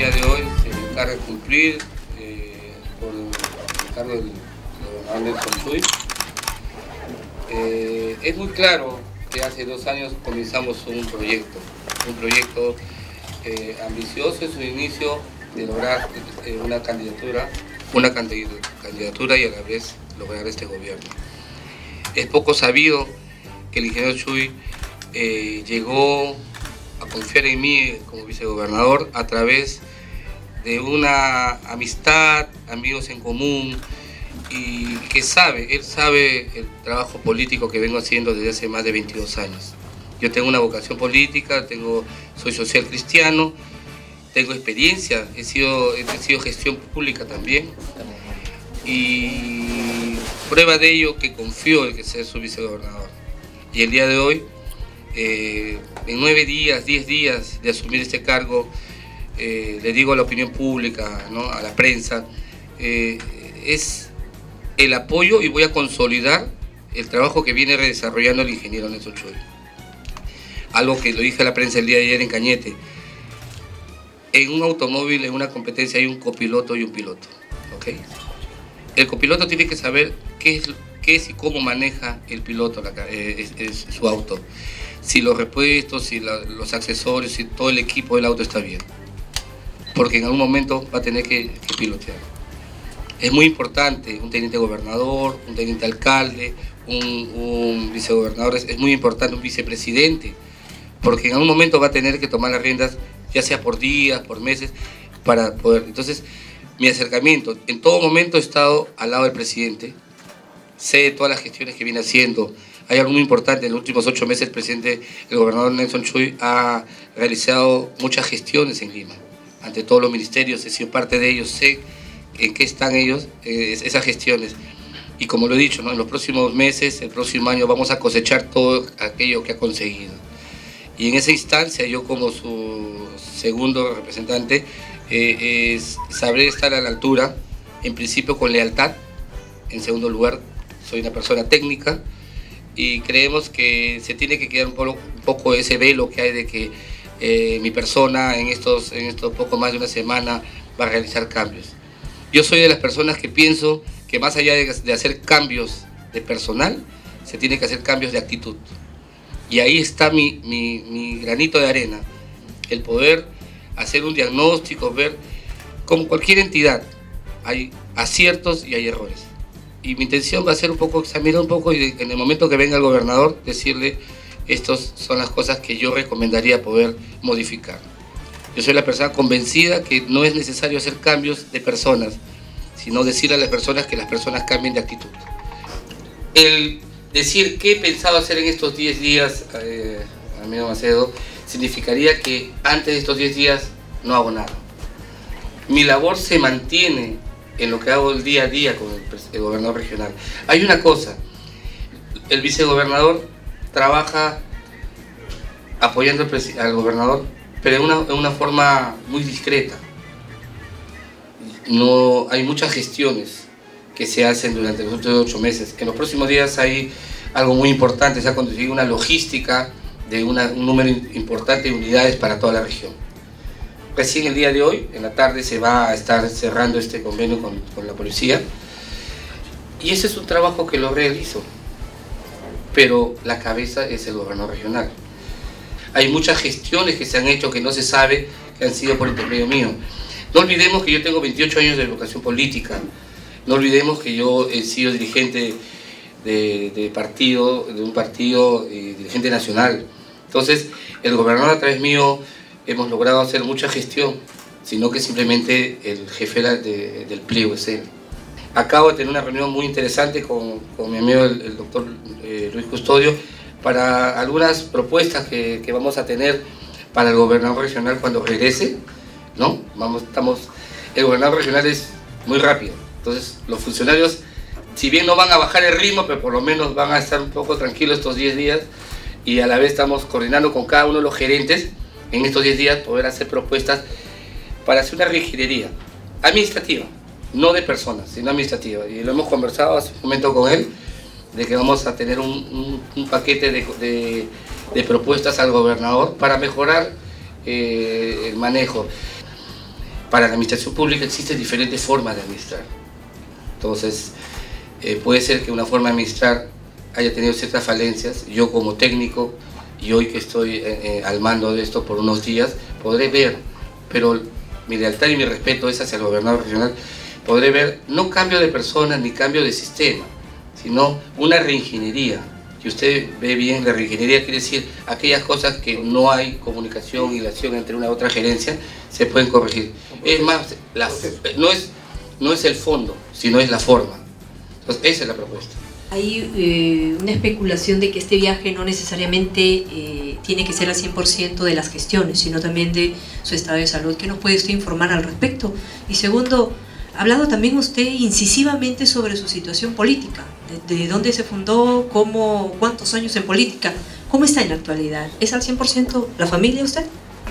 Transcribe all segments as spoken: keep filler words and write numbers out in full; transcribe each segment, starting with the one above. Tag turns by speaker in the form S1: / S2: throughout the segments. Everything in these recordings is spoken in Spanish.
S1: día de hoy se me encarga cumplir eh, por el cargo del gobernador Nelson Chuy. Eh, es muy claro que hace dos años comenzamos un proyecto, un proyecto eh, ambicioso en su inicio de lograr eh, una candidatura, una candidatura y a la vez lograr este gobierno. Es poco sabido que el ingeniero Chuy eh, llegó a confiar en mí como vicegobernador a través de una amistad, amigos en común, y que sabe, él sabe el trabajo político que vengo haciendo desde hace más de veintidós años. Yo tengo una vocación política, tengo, soy social cristiano, tengo experiencia, he sido, he sido gestión pública también, y prueba de ello que confío en que sea su vicegobernador. Y el día de hoy, eh, en nueve días, diez días de asumir este cargo, eh, le digo a la opinión pública, ¿no?, a la prensa, eh, es el apoyo y voy a consolidar el trabajo que viene desarrollando el ingeniero Nelson Chuy. Algo que lo dije a la prensa el día de ayer en Cañete. En un automóvil, en una competencia, hay un copiloto y un piloto, ¿ok? El copiloto tiene que saber qué es, qué es y cómo maneja el piloto la, eh, es, es su auto. Si los repuestos, si la, los accesorios, si todo el equipo del auto está bien. Porque en algún momento va a tener que, que pilotear. Es muy importante un teniente gobernador, un teniente alcalde, un, un vicegobernador, es, es muy importante un vicepresidente, porque en algún momento va a tener que tomar las riendas, ya sea por días, por meses, para poder. Entonces, mi acercamiento, en todo momento he estado al lado del presidente, sé de todas las gestiones que viene haciendo. Hay algo muy importante, en los últimos ocho meses el presidente, el gobernador Nelson Chuy ha realizado muchas gestiones en Lima, ante todos los ministerios, he sido parte de ellos, sé en qué están ellos, eh, esas gestiones. Y como lo he dicho, ¿no?, en los próximos meses, el próximo año, vamos a cosechar todo aquello que ha conseguido. Y en esa instancia, yo como su segundo representante, eh, es, sabré estar a la altura, en principio con lealtad, en segundo lugar, soy una persona técnica, y creemos que se tiene que quedar un poco, un poco ese velo que hay de que eh, mi persona en estos, en estos poco más de una semana va a realizar cambios. Yo soy de las personas que pienso que más allá de, de hacer cambios de personal, se tiene que hacer cambios de actitud. Y ahí está mi, mi, mi granito de arena, el poder hacer un diagnóstico, ver, como cualquier entidad, hay aciertos y hay errores. Y mi intención va a ser un poco, examinar un poco y en el momento que venga el gobernador, decirle, estas son las cosas que yo recomendaría poder modificar. Yo soy la persona convencida que no es necesario hacer cambios de personas, sino decirle a las personas que las personas cambien de actitud. El decir qué he pensado hacer en estos diez días, eh, amigo Macedo, significaría que antes de estos diez días no hago nada. Mi labor se mantiene en lo que hago el día a día con el, el gobernador regional. Hay una cosa, el vicegobernador trabaja apoyando al, al gobernador, pero en una, en una forma muy discreta. No, hay muchas gestiones que se hacen durante los últimos ocho meses. En los próximos días hay algo muy importante, se ha conseguido una logística de una, un número importante de unidades para toda la región. Recién el día de hoy, en la tarde, se va a estar cerrando este convenio con, con la policía. Y ese es un trabajo que lo realizo, pero la cabeza es el gobernador regional. Hay muchas gestiones que se han hecho que no se sabe que han sido por intermedio mío. No olvidemos que yo tengo veintiocho años de vocación política. No olvidemos que yo he sido dirigente de, de partido, de un partido, eh, dirigente nacional. Entonces, el gobernador a través mío hemos logrado hacer mucha gestión, sino que simplemente el jefe de, del pliego es él. Acabo de tener una reunión muy interesante con, con mi amigo el, el doctor eh, Luis Custodio, para algunas propuestas que, que vamos a tener para el gobernador regional cuando regrese, ¿no? Vamos, estamos, el gobernador regional es muy rápido, entonces los funcionarios, si bien no van a bajar el ritmo, pero por lo menos van a estar un poco tranquilos estos diez días, y a la vez estamos coordinando con cada uno de los gerentes en estos diez días poder hacer propuestas para hacer una regiduría administrativa, no de personas, sino administrativa, y lo hemos conversado hace un momento con él, de que vamos a tener un, un, un paquete de, de, de propuestas al gobernador para mejorar eh, el manejo. para la administración pública existen diferentes formas de administrar. Entonces, eh, puede ser que una forma de administrar haya tenido ciertas falencias. Yo como técnico, y hoy que estoy eh, eh, al mando de esto por unos días, podré ver, pero mi lealtad y mi respeto es hacia el gobernador regional, podré ver no cambio de personas ni cambio de sistema, sino una reingeniería. Si usted ve bien, la reingeniería quiere decir aquellas cosas que no hay comunicación y relación entre una y otra gerencia, se pueden corregir. Es más, la, no, es, no es el fondo, sino es la forma. Entonces, esa es la propuesta.
S2: Hay eh, una especulación de que este viaje no necesariamente eh, tiene que ser al cien por ciento de las gestiones, sino también de su estado de salud. ¿Qué nos puede usted informar al respecto? Y segundo, ha hablado también usted incisivamente sobre su situación política, de, de dónde se fundó, cómo, cuántos años en política, cómo está en la actualidad. ¿Es al cien por ciento la familia usted?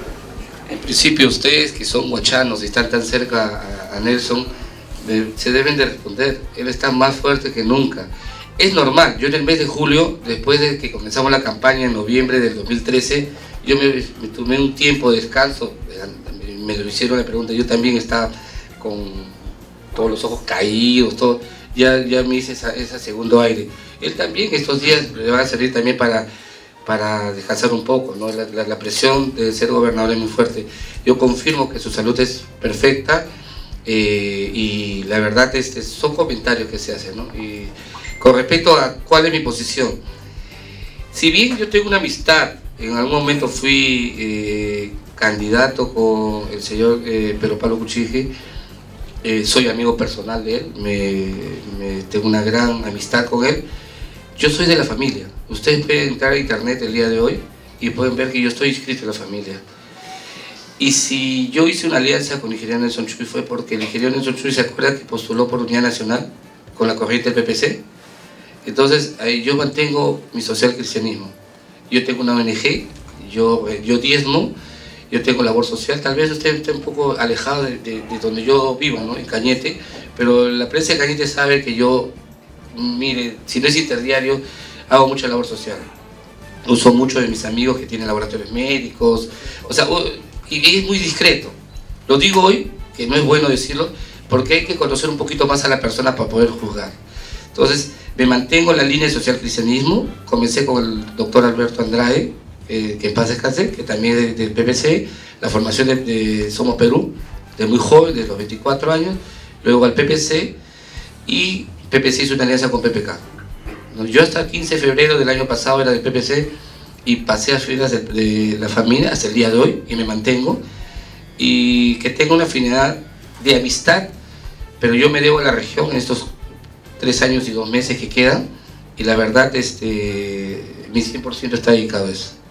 S1: En principio ustedes que son huachanos y están tan cerca a, a Nelson, de, se deben de responder. Él está más fuerte que nunca. Es normal, yo en el mes de julio, después de que comenzamos la campaña en noviembre del dos mil trece, yo me, me tomé un tiempo de descanso, me lo hicieron la pregunta, yo también estaba con todos los ojos caídos, todo, ya, ya me hice esa, ese segundo aire. Él también estos días le va a servir también para, para descansar un poco, ¿no? La, la, la presión de ser gobernador es muy fuerte. Yo confirmo que su salud es perfecta eh, y la verdad este, son comentarios que se hacen, ¿no? Y con respecto a cuál es mi posición, si bien yo tengo una amistad, en algún momento fui eh, candidato con el señor eh, Pedro Pablo Kuczynski, Eh, soy amigo personal de él, me, me, tengo una gran amistad con él. Yo soy de la familia. Ustedes pueden entrar a internet el día de hoy y pueden ver que yo estoy inscrito en la familia. Y si yo hice una alianza con el ingeniero Nelson Chuy fue porque el ingeniero Nelson Chuy se acuerda que postuló por Unidad Nacional con la corriente del P P C. Entonces ahí yo mantengo mi social cristianismo. Yo tengo una O N G, yo, yo diezmo. Yo tengo labor social, tal vez usted esté un poco alejado de, de, de donde yo vivo, ¿no? En Cañete, pero la prensa de Cañete sabe que yo, mire, si no es interdiario, hago mucha labor social. Uso mucho de mis amigos que tienen laboratorios médicos, o sea, y, y es muy discreto. Lo digo hoy, que no es bueno decirlo, porque hay que conocer un poquito más a la persona para poder juzgar. Entonces, me mantengo en la línea de social cristianismo, comencé con el doctor Alberto Andrade, Eh, que en paz descanse, que también es del P P C, la formación de, de Somos Perú, de muy joven, de los veinticuatro años, luego al P P C, y P P C hizo una alianza con P P K. Yo hasta el quince de febrero del año pasado era del P P C, y pasé a filas de, de la familia hasta el día de hoy, y me mantengo, y que tengo una afinidad de amistad, pero yo me debo a la región en estos tres años y dos meses que quedan, y la verdad, este, mi cien por ciento está dedicado a eso.